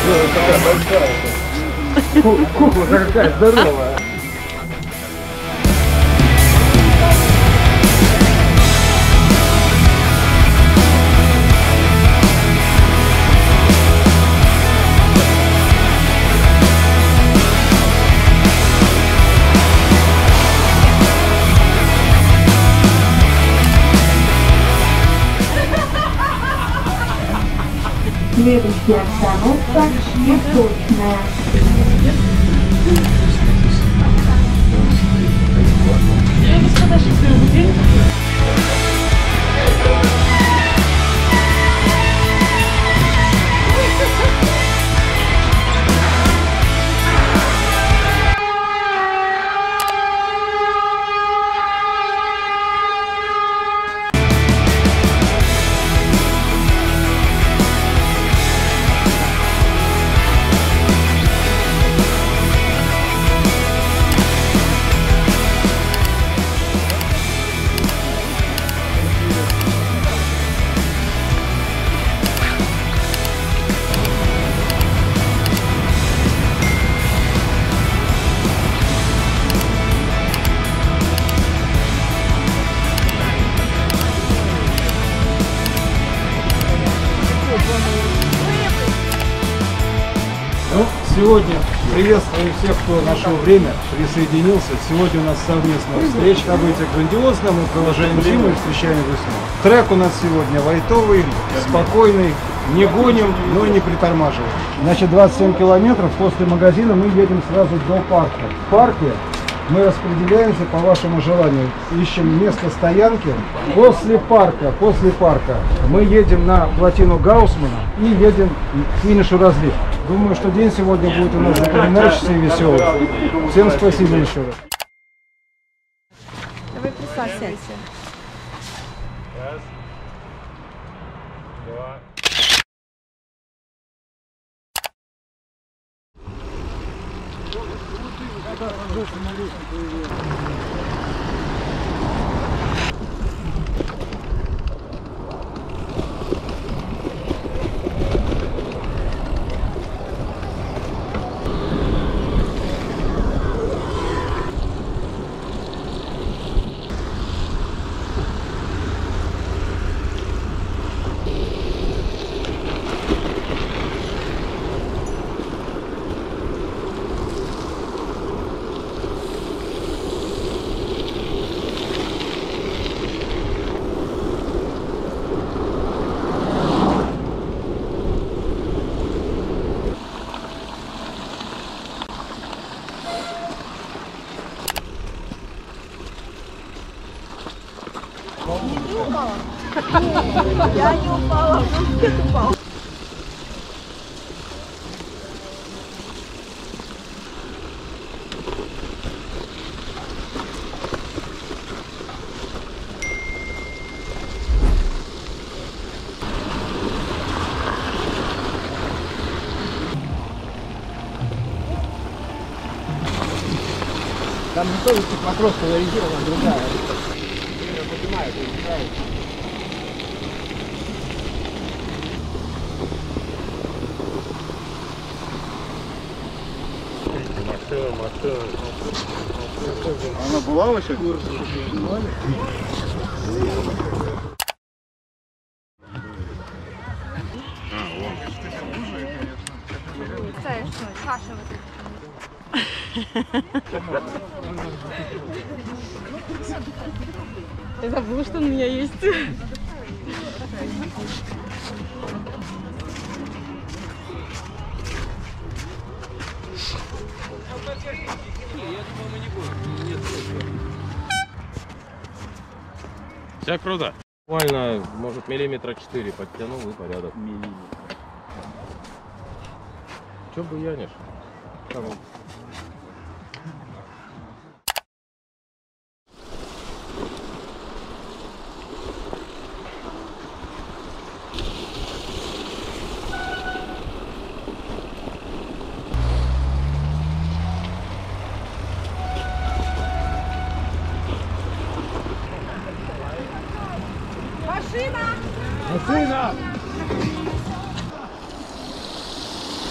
такая большая. Кукла какая здоровая. Следующая остановка Нефточная. Господа, счастливый день. Ну, сегодня приветствую всех, кто нашел время, присоединился. Сегодня у нас совместная встреча. Событие грандиозное, мы провожаем зиму и встречаем весну. Трек у нас сегодня лайтовый, спокойный, не гоним, но и не притормаживаем. Значит, 27 километров после магазина мы едем сразу до парка. В парке мы распределяемся по вашему желанию. Ищем место стоянки. После парка мы едем на плотину Гаусмана и едем к финишу разлив. Думаю, что день сегодня будет у нас запоминающийся и веселый. Всем спасибо еще раз. Давай присаживайся. Раз, два. Я не упала, он упал. Там не только вопрос поляризирован, а другая. Я понимаю, это неправильно. Машина. Она была вообще? Каша Я забыла, что у меня есть. Все круто. Буквально, может, миллиметра 4 подтянул и порядок. Чё буянишь? Кого? Машина!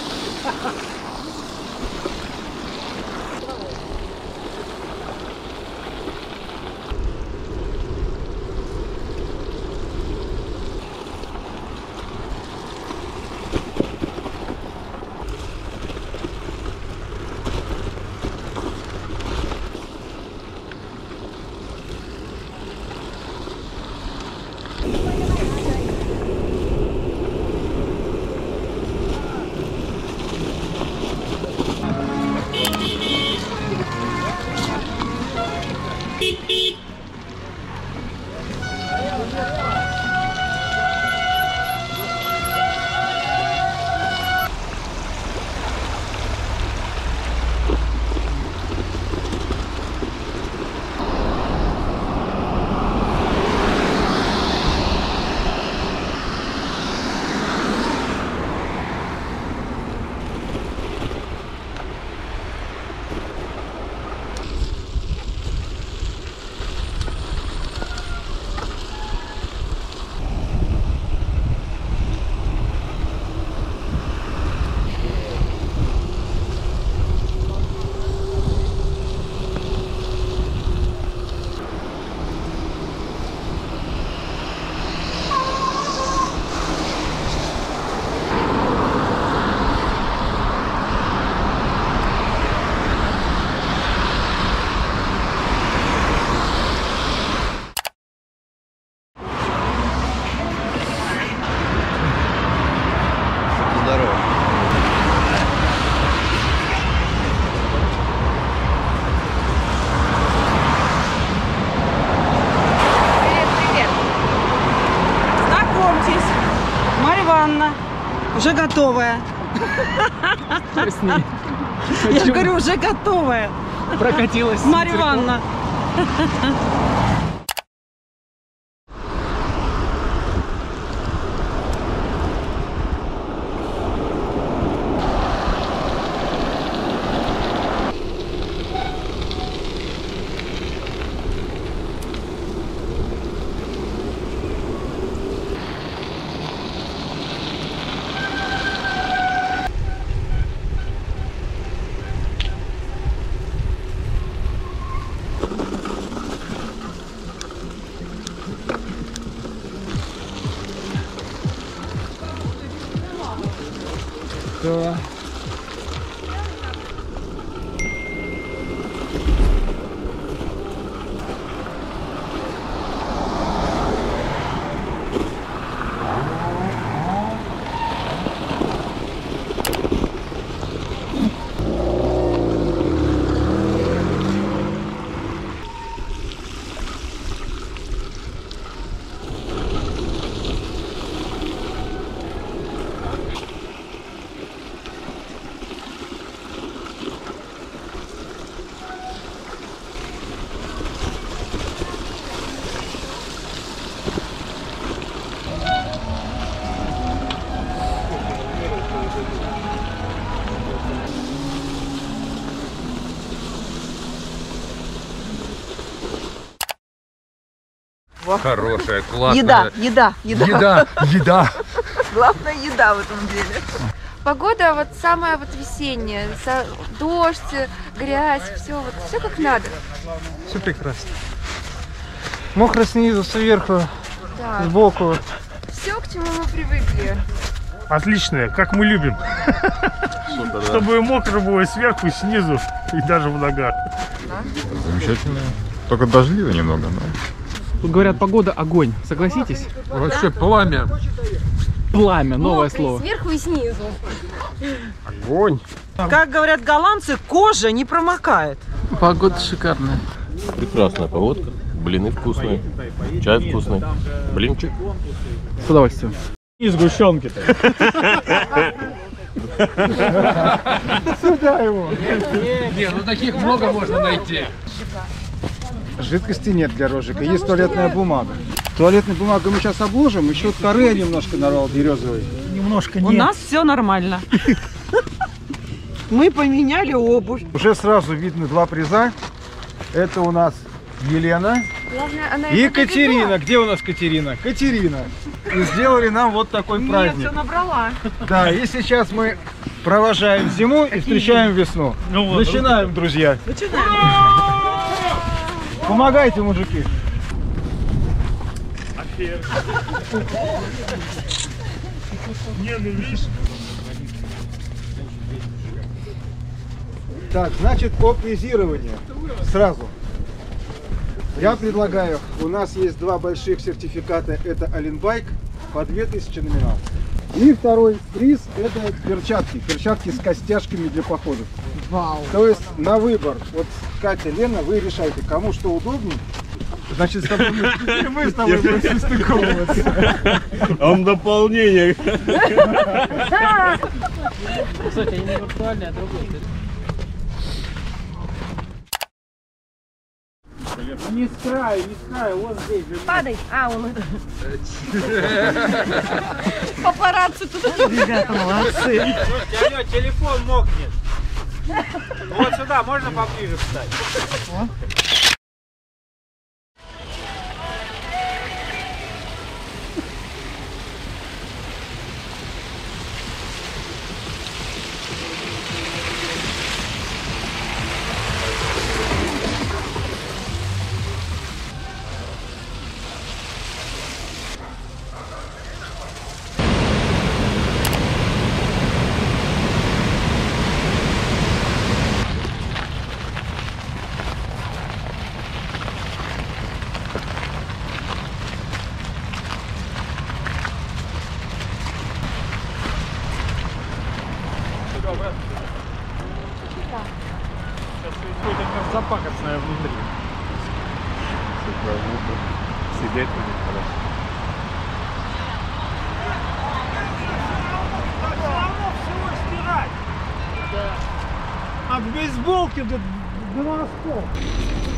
Уже готовая. Я говорю, уже готовая. Прокатилась. Марья Ивановна. Да. Хорошая, классная. Еда. Главное еда в этом деле. Погода вот самая вот весенняя, дождь, грязь, все как надо. Все прекрасно. Мокро снизу, сверху, Да. сбоку. Все, к чему мы привыкли. Отличная, как мы любим. Чтобы мокро было сверху, и снизу и даже в ногах. Замечательная. Только дождливо немного, но... Тут говорят, погода огонь. Согласитесь? Вообще пламя. Пламя, новое Мокрый слово. сверху и снизу. Огонь. Как говорят голландцы, кожа не промокает. Погода шикарная. Прекрасная погодка. Блины вкусные. Чай вкусный. Блинчик. С удовольствием. И сгущенки-то. Сюда его. Не, ну таких много можно найти. Жидкости нет для розжига, есть туалетная бумага. Туалетной бумагой мы сейчас обложим, еще коры немножко нарвал березовой. Немножко У нас все нормально. Мы поменяли обувь. Уже сразу видно два приза. Это у нас Елена Главное, она и это Катерина. довела. Где у нас Катерина? Катерина. И сделали нам вот такой праздник. Я все набрала. Да, и сейчас мы провожаем зиму и встречаем весну. Начинаем, друзья. Помогайте, мужики. Не, ну видишь. Так, значит, по призированию. Сразу. Я предлагаю, у нас есть два больших сертификата, это Оленбайк, по 2000 номинал. И второй приз это перчатки с костяшками для походов. Вау. То есть на выбор, вот Катя, Лена, вы решаете, кому что удобнее. Значит, с тобой мы с тобой будем состыковываться. Он дополнение. Кстати, они не виртуальные, а другой. Не с краю, вот здесь. Падай. А, он это. Папарацци тут. Ребята, молодцы. Алло, телефон мокнет. Вот сюда, можно поближе встать? Сейчас какое-то мерзопакостное внутри. Сидеть будет хорошо. От бейсболки до носков.